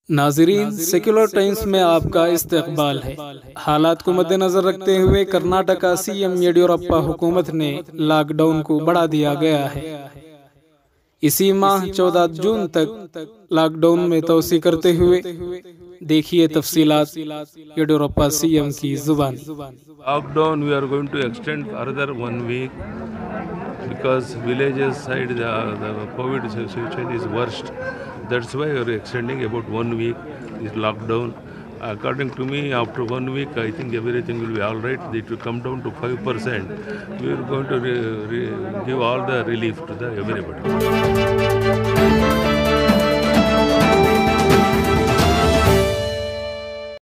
नाजरीन, secular times में आपका इस्तकबाल है। हालात को मद्देनजर रखते हुए कर्नाटका सीएम येडियुरप्पा हुकूमत ने लॉकडाउन को बढ़ा दिया गया है। इसी माह 14 जून तक लॉकडाउन में तोसी करते हुए देखिए तफसीलात येडियुरप्पा सीएम की जुबानी। Lockdown we are going to extend further 1 week because villages side the COVID situation is worst. That's why we are extending about 1 week this lockdown. According to me, after 1 week, I think everything will be all right. It will come down to 5%. We are going to give all the relief to the everybody.